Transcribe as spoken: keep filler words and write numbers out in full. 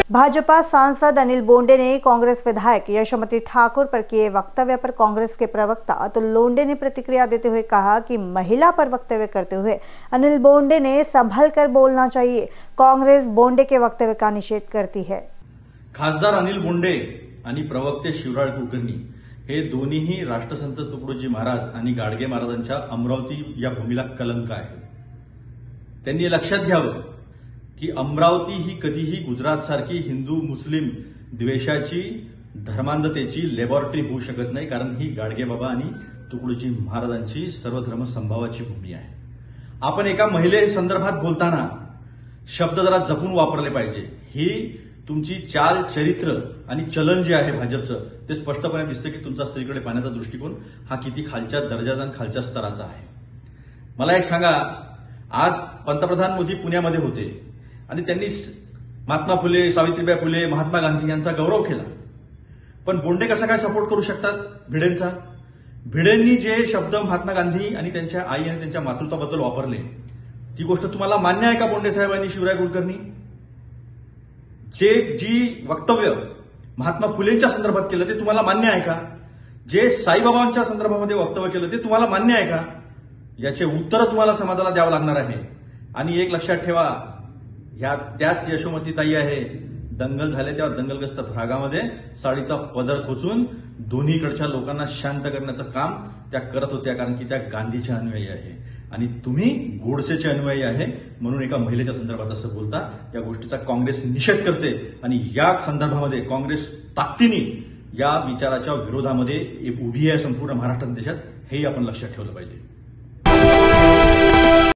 भाजपा सांसद अनिल बोंडे ने कांग्रेस विधायक यशोमती ठाकुर पर किए वक्तव्य पर कांग्रेस के प्रवक्ता अतुल लोंढे ने प्रतिक्रिया देते हुए कहा कि महिला पर वक्तव्य करते हुए अनिल बोंडे ने संभल कर बोलना चाहिए। कांग्रेस बोंडे के वक्तव्य का निषेध करती है। खासदार अनिल बोंडे आणि प्रवक्ते शिवराळ कुलकर्णी हे दोन्हीही राष्ट्रसंत तुकडोजी महाराज आणि गाडगे महाराजांच्या अमरावती या भूमीला कलंक आहे। त्यांनी लक्षात घ्यावं की अमरावती ही कधीही गुजरात सारखी हिंदू मुस्लिम द्वेषाची धर्मांधतेची लॅबॉरेटरी होऊ शकत नाही, कारण ही गाडगेबाबा आणि तुकडोजी महाराजांची सर्वधर्म संभावाची भूमी आहे। आपण एका महिले संदर्भात बोलताना शब्द जरा जपून वापरले पाहिजे। ही तुमची चाल चरित्र आणि चलन जे आहे भाजपचं ते स्पष्टपणे दिसतं की तुमचा स्त्रीकडे पाहण्याचा दृष्टिकोन हा किती खालच्या दर्जाचा आणि खालच्या स्तराचा आहे। मला एक सांगा, आज पंतप्रधान मोदी पुण्यामध्ये होते आणि त्यांनी महात्मा फुले, सावित्रीबाई फुले, महात्मा गांधी यांचा गौरव केला, पण बोंडे कसा काय सपोर्ट करू शकतात भिडेंचा? भिडेंनी जे शब्द महात्मा गांधी आणि त्यांच्या आई आणि त्यांच्या मातृत्वाबद्दल वापरले ती गोष्ट तुम्हाला मान्य आहे का? बोंडे साहेबांनी, शिवराय कुलकर्णी जे जी वक्तव्य महात्मा फुलेंच्या संदर्भात केलं ते तुम्हाला मान्य आहे का? जे साईबाबांच्या संदर्भामध्ये वक्तव्य केलं ते तुम्हाला मान्य आहे का? याचे उत्तर तुम्हाला समाजाला द्यावं लागणार आहे। आणि एक लक्षात ठेवा, ह्या त्याच यशोमतीताई आहे, दंगल झाले तेव्हा दंगलग्रस्त भागामध्ये साडीचा पदर खोचून दोन्हीकडच्या लोकांना शांत करण्याचं काम त्या करत होत्या, कारण की त्या गांधीच्या अनुयायी आहे आणि तुम्ही गोडसेचे अनुयायी आहे, म्हणून एका महिलेच्या संदर्भात असं बोलता। या गोष्टीचा काँग्रेस निषेध करते आणि या संदर्भामध्ये काँग्रेस ताकदीने या विचाराच्या विरोधामध्ये उभी आहे संपूर्ण महाराष्ट्र देशात, हेही आपण लक्षात ठेवलं पाहिजे।